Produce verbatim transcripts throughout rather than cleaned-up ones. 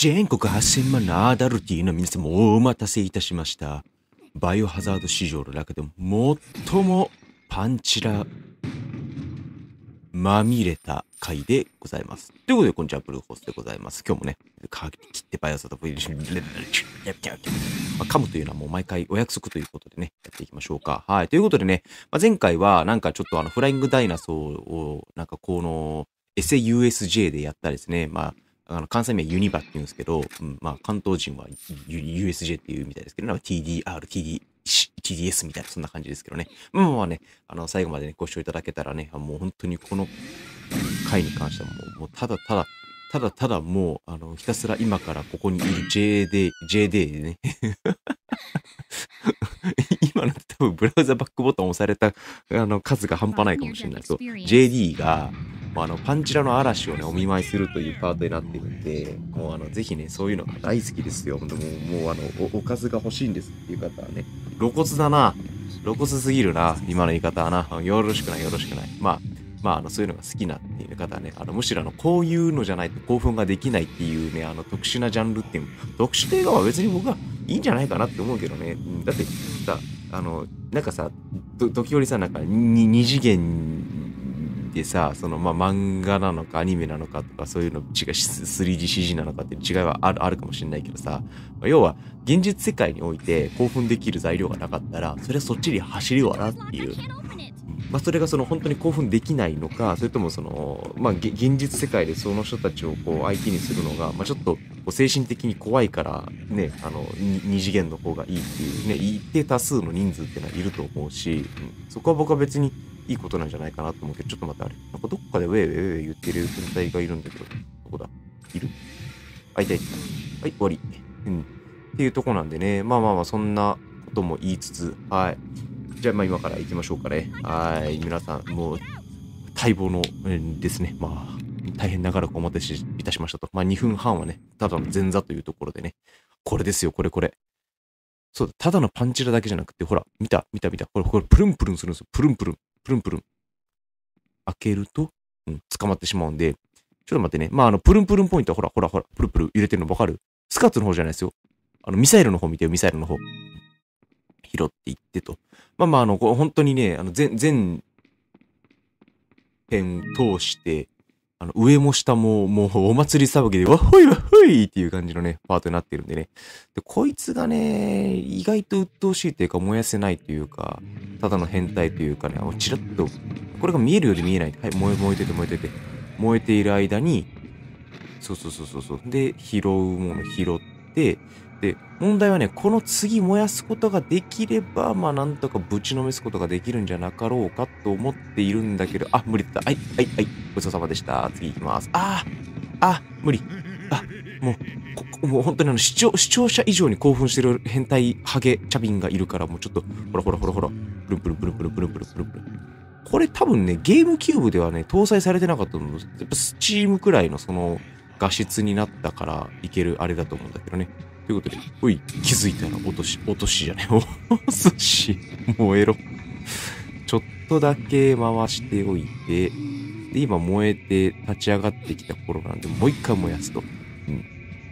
全国はっせんまんのアダルティの皆様お待たせいたしました。バイオハザード市場の中でも最もパンチラまみれた回でございます。ということで、こんにちは、ブルーホースでございます。今日もね、か切ってバイオハザード ブイ 噛むというのはもう毎回お約束ということでね、やっていきましょうか。はい。ということでね、まあ、前回はなんかちょっとあのフライングダイナソーをなんかこのエスエーユーエスジェー でやったですね、まあ、あの関西名はユニバって言うんですけど、うん、まあ関東人は ユーエスジェー っていうみたいですけど、なんか ティーディーアール、ティーディー、ティーディーエス みたいなそんな感じですけどね。まあまあね、あの最後までね、ご視聴いただけたらね、もう本当にこの回に関してはもう、もうただただ、ただただもう、あの、ひたすら今からここにいる ジェーディー、ジェーディー でね。今のって多分ブラウザバックボタン押されたあの数が半端ないかもしれないけど、ジェーディー が、あの、パンチラの嵐をね、お見舞いするというパートになっているんで、もうあの、ぜひね、そういうのが大好きですよ。でも、もうあのお、おかずが欲しいんですっていう方はね、露骨だな。露骨すぎるな。今の言い方はな。よろしくない、よろしくない。まあ、まあ、あの、そういうのが好きなっていう方はね、あの、むしろあの、こういうのじゃないと興奮ができないっていうね、あの、特殊なジャンルっていう、特殊というかは別に僕はいいんじゃないかなって思うけどね。だってさ、あの、なんかさ、時折さ、なんかに二次元でさ、その、まあ、漫画なのかアニメなのかとか、そういうの違う、スリーディーシージー なのかっていう違いはあるあるかもしれないけどさ、まあ、要は、現実世界において興奮できる材料がなかったら、それはそっちに走るわなっていう。まあ、それがその本当に興奮できないのか、それともその、まあ、現実世界でその人たちをこう相手にするのが、まあ、ちょっとこう精神的に怖いからね、あの、二次元の方がいいっていうね、一定多数の人数っていうのはいると思うし、うん、そこは僕は別にいいことなんじゃないかなと思うけど、ちょっと待って、あれ、なんかどっかでウェイウェイウェイ言ってる天体がいるんだけど、どこだいるあ、いたいた。はい、終わり。うん。っていうとこなんでね、まあまあまあ、そんなことも言いつつ、はい。じゃあ、まあ今から行きましょうかね。はい。皆さん、もう、待望の、えーですね。まあ、大変長らくお待たせいたしましたと。まあにふんはんはね、ただの前座というところでね。これですよ、これこれ。そうだ、ただのパンチラだけじゃなくて、ほら、見た、見た、見た。これ、これ、プルンプルンするんですよ。プルンプルン、プルンプルン。開けると、うん、捕まってしまうんで、ちょっと待ってね。まあ、あの、プルンプルンポイントはほら、ほら、ほら、プルプル揺れてるのわかる？スカートの方じゃないですよ。あの、ミサイルの方見てよ、ミサイルの方。拾っていってと。まあまあ、あの、これ本当にね、あの、全、全編通して、あの、上も下も、もう、お祭り騒ぎで、わっほいわっほいっていう感じのね、パートになってるんでね。で、こいつがね、意外と鬱陶しいというか、燃やせないというか、ただの変態というかね、チラッと、これが見えるようで見えない。はい、燃え、燃えてて燃えてて。燃えている間に、そうそうそうそうそう。で、拾うもの拾って、で、問題はね、この次燃やすことができれば、まあなんとかぶちのめすことができるんじゃなかろうかと思っているんだけど、あ、無理だった。はい、はい、はい。ごちそうさまでした。次行きます。ああ、あ、無理。あ、もう、ここもう本当にあの視聴、視聴者以上に興奮してる変態ハゲチャビンがいるから、もうちょっと、ほらほらほらほら、プルンプルンプルンプルンプルンプルンプルンプルン。これ多分ね、ゲームキューブではね、搭載されてなかったの。やっぱスチームくらいのその画質になったからいけるあれだと思うんだけどね。ということで、おい、気づいたら落とし、落としじゃない、お寿司、燃えろ。ちょっとだけ回しておいて、で、今燃えて立ち上がってきた頃なんで、もう一回燃やすと。うん。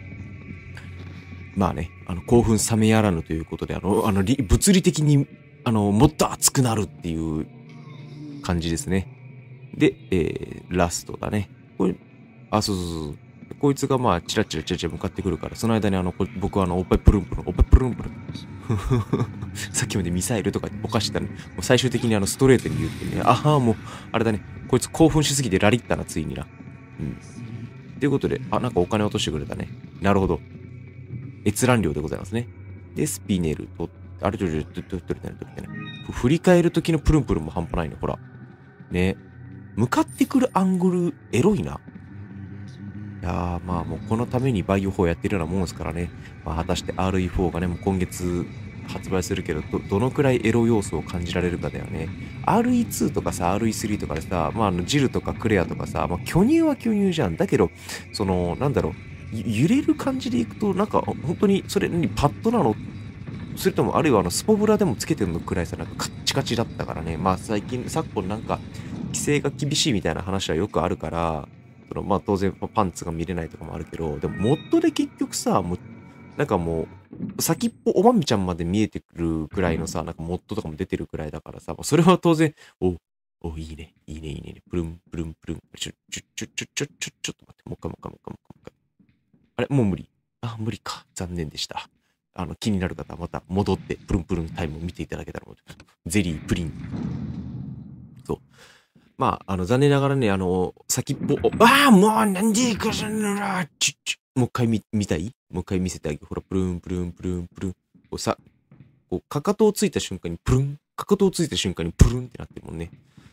まあね、あの、興奮冷めやらぬということで、あの、あの、物理的に、あの、もっと熱くなるっていう感じですね。で、えー、ラストだね。これ、あ、そうそうそう。こいつがまあ、チラチラチラチラ向かってくるから、その間にあの、僕はあの、おっぱいプルンプルン、おっぱいプルンプルン。さっきまでミサイルとかおかしたね。もう最終的にあの、ストレートに言ってね、ああ、もう、あれだね。こいつ興奮しすぎてラリったな、ついにな。うん。ということで、あ、なんかお金落としてくれたね。なるほど。閲覧料でございますね。で、スピネルと、あれ、ちょちょちょちょちょちょちょちょ振り返る時のプルンプルンも半端ないね。ほら。ね。向かってくるアングル、エロいな。いやー、まあもうこのためにバイオフォーやってるようなもんですからね。まあ果たして アールイーフォー がね、もう今月発売するけど、ど、どのくらいエロ要素を感じられるかだよね。アールイーツー とかさ、アールイースリー とかでさ、まああの、ジルとかクレアとかさ、まあ巨乳は巨乳じゃん。だけど、その、なんだろう、揺れる感じでいくと、なんか本当にそれにパッドなのそれともあるいはあのスポブラでもつけてるのくらいさ、なんかカッチカチだったからね。まあ最近、昨今なんか規制が厳しいみたいな話はよくあるから、 トの、まあ当然パンツが見れないとかもあるけど、でもモッドで結局さ、もう、なんかもう、先っぽおまみちゃんまで見えてくるくらいのさ、なんかモッドとかも出てるくらいだからさ、それは当然、お、お、いいね、いいね、いいね、プルン、プルン、プルン、ちょ、ちょ、ちょ、ちょ、ちょ、ちょ、ちょっと待って、もう一回、もう一回、もう一回、もう一回。あれ、もう無理。あ、無理か。残念でした。あの、気になる方はまた戻って、プルンプルンタイムを見ていただけたら、ゼリー、プリン。そう。まあ、あの、残念ながらね、あの、先っぽ、ああ、もう、なんでいかしんら、ちっちもう一回見、見たいもう一回見せてあげる。ほら、プルン、プルン、プルン、プルン。こうさ、こう、かかとをついた瞬間に、プルン。かかとをついた瞬間に、プルンってなってるもんね。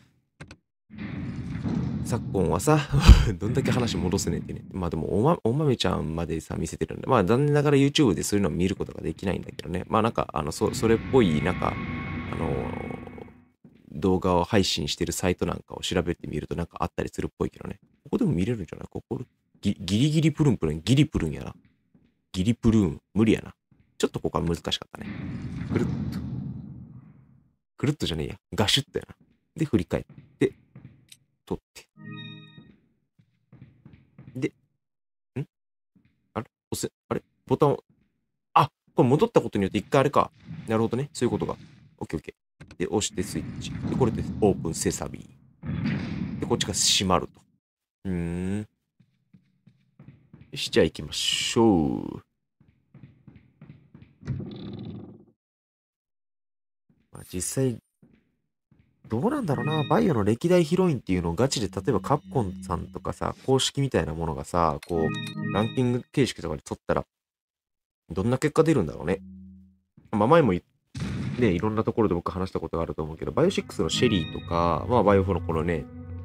昨今はさ、どんだけ話戻せねえってね。まあでもおま、おまめちゃんまでさ、見せてるんで、まあ残念ながら YouTube でそういうのを見ることができないんだけどね。まあなんか、あの、そそれっぽい、なんか、あのー動画を配信してるサイトなんかを調べてみるとなんかあったりするっぽいけどね。ここでも見れるんじゃないここギギリギリプルンプルン、ギリプルンやな。ギリプルーン、無理やな。ちょっとここは難しかったね。くるっと。くるっとじゃねえや。ガシュッとやな。で、振り返って、取って。で、んあれ押せ、あれボタンを、あ、これ戻ったことによって一回あれか。なるほどね。そういうことが。オッケーオッケー。で、押してスイッチ。で、これでオープンセサビー。で、こっちが閉まると。うーん。よし、じゃあ行きましょう。まあ、実際、どうなんだろうな。バイオの歴代ヒロインっていうのをガチで、例えばカプコンさんとかさ、公式みたいなものがさ、こう、ランキング形式とかで取ったら、どんな結果出るんだろうね。まあ前もね、いろんなところで僕話したことがあると思うけど、バイオシックスのシェリーとか、まあバイオフォのこのね、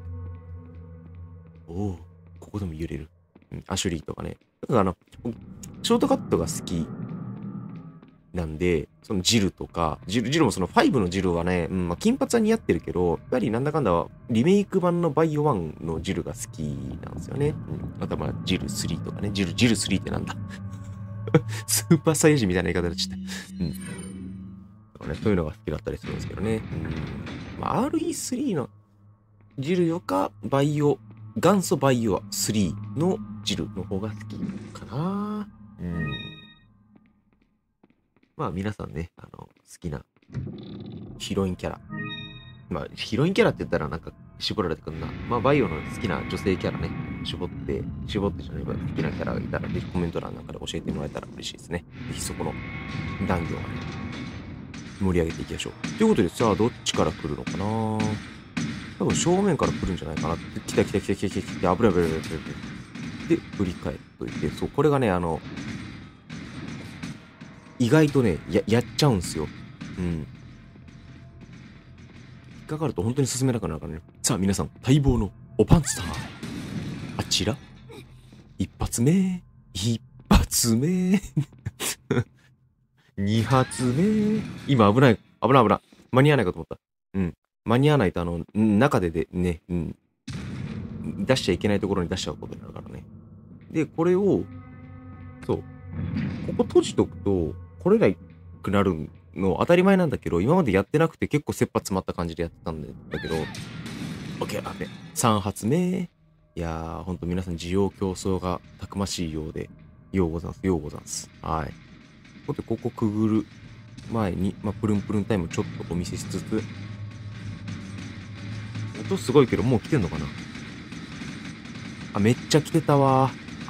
おお、ここでも揺れる。うん、アシュリーとかね。だからあの、ショートカットが好きなんで、そのジルとか、ジル、ジルもそのファイブのジルはね、うん、まあ、金髪は似合ってるけど、やっぱりなんだかんだリメイク版のバイオワンのジルが好きなんですよね。うん、あとはまあジルスリーとかね、ジル、ジルスリーってなんだスーパーサイヤ人みたいな言い方でちゃった。うん。だからね、そういうのが好きだったりするんですけどね。うん。まあ、アールイースリー のジルよか、バイオ、元祖バイオスリーのジルの方が好きかな。うん。まあ皆さんね、あの、好きなヒロインキャラ。まあ、ヒロインキャラって言ったらなんか絞られてくんな。まあ、バイオの好きな女性キャラね、絞って、絞ってじゃないば好きなキャラがいたら、ぜひコメント欄なんかで教えてもらえたら嬉しいですね。ぜひそこの談義をね、盛り上げていきましょう。ということで、さあ、どっちから来るのかな多分正面から来るんじゃないかなって。来た来た来た来た来た来た。危ない危ない危ない危ない。で、振り返っといて、そう、これがね、あの、意外とね、や、やっちゃうんすよ。うん。引っかかると本当に進めなくなるからね。さあ皆さん、待望のおパンツタイム。あちら一発目。一発目。二発目。今危ない。危ない危ない。間に合わないかと思った。うん。間に合わないと、あの、中ででね、うん。出しちゃいけないところに出しちゃうことになるからね。で、これを、そう。ここ閉じとくと、来れないくなるの当たり前なんだけど、今までやってなくて結構切羽詰まった感じでやってたんだけど、OK、あれ。さん発目。いやー、ほんと皆さん需要競争がたくましいようで、ようござんす、ようござんす。はい。ここでここくぐる前に、まあ、プルンプルンタイムちょっとお見せしつつ、音すごいけど、もう来てんのかなあ、めっちゃ来てたわ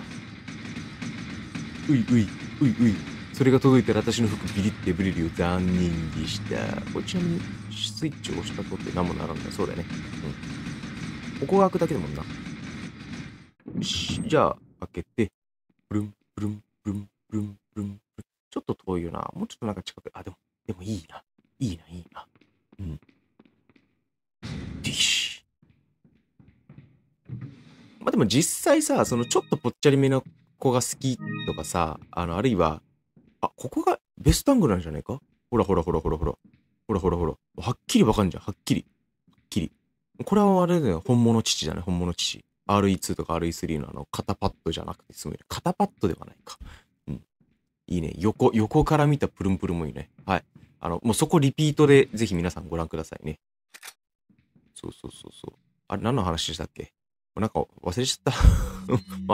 ー。ういうい、ういうい。それが届いたら私の服ビリってブリるよ。残念でした。これちなみに、スイッチを押したとって何もならんだ。そうだよね。うん。ここが開くだけだもんな。よし。じゃあ、開けて、プルン、プルン、プルン、プルン、プルン。ちょっと遠いよな。もうちょっとなんか近く。あ、でも、でもいいな。いいな、いいな。うん。ディッシュ。まあでも実際さ、そのちょっとぽっちゃりめの子が好きとかさ、あの、あるいは、あ、ここがベストアングルなんじゃないかほらほらほらほらほら。ほらほらほら。はっきりわかんじゃん。はっきり。はっきり。これはあれだよ。本物父だね。本物父。アールイーツー とか アールイースリー のあの、肩パッドじゃなくて済むね。肩パッドではないか。うん。いいね。横、横から見たプルンプルンもいいね。はい。あの、もうそこリピートでぜひ皆さんご覧くださいね。そうそうそうそう。あれ、何の話でしたっけなんか忘れちゃった。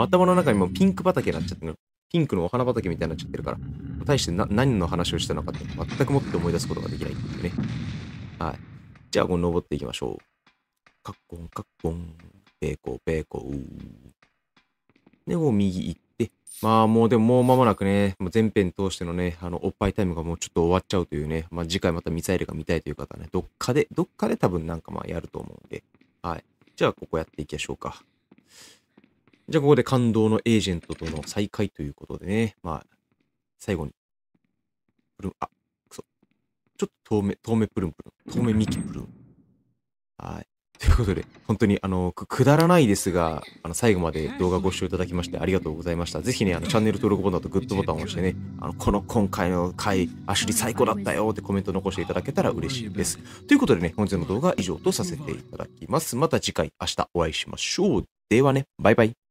頭の中にもピンク畑になっちゃってる。ピンクのお花畑みたいになっちゃってるから、対してな何の話をしたのかって全くもって思い出すことができないっていうね。はい。じゃあ、この登っていきましょう。カッコン、カッコン、ペコ、ペコ。で、こう右行って、まあもうでももう間もなくね、もう全編通してのね、あの、おっぱいタイムがもうちょっと終わっちゃうというね、まあ次回またミサイルが見たいという方はね、どっかで、どっかで多分なんかまあやると思うんで、はい。じゃあここやっていきましょうか。じゃあここで感動のエージェントとの再会ということでね、まあ、最後に、プルン、あ、くそ。ちょっと遠目、遠目プルンプルン、遠目ミキプルン。はい。ということで、本当にあの、く、くだらないですが、あの、最後まで動画ご視聴いただきましてありがとうございました。ぜひね、あの、チャンネル登録ボタンとグッドボタンを押してね、あの、この今回の回、アシュリ最高だったよってコメント残していただけたら嬉しいです。ということでね、本日の動画は以上とさせていただきます。また次回、明日お会いしましょう。ではね、バイバイ。